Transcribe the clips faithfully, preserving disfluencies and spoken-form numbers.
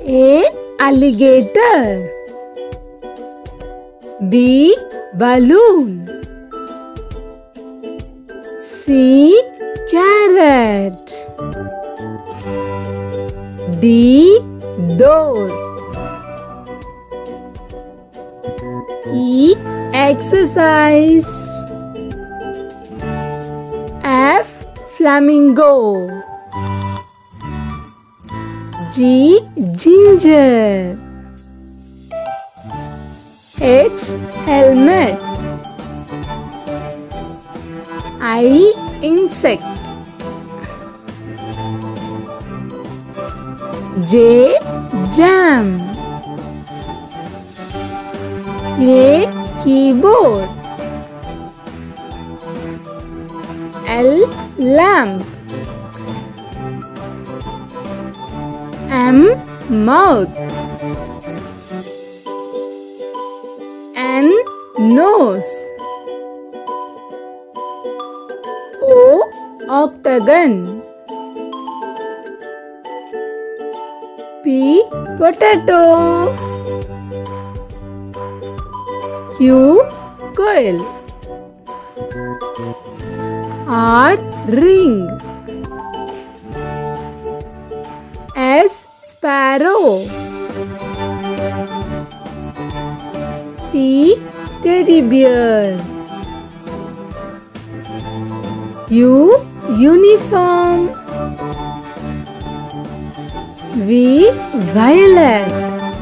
A. Alligator. B. Balloon. C. Carrot. D. Door. E. Exercise. F. Flamingo. G. Ginger. H. Helmet. I. Insect. J. Jam. K. Keyboard. L. Lamp. M. Mouth. N. Nose. O. Octagon. P. Potato. Q. Coil. R. Ring. S. Sparrow. T. Teddy bear. U. Uniform. V. Violet.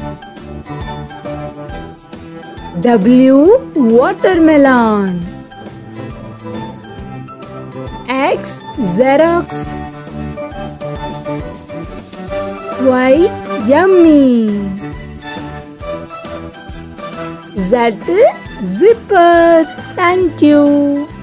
W. Watermelon. X. Xerox. Y. Yummy. Z. Zipper. Thank you.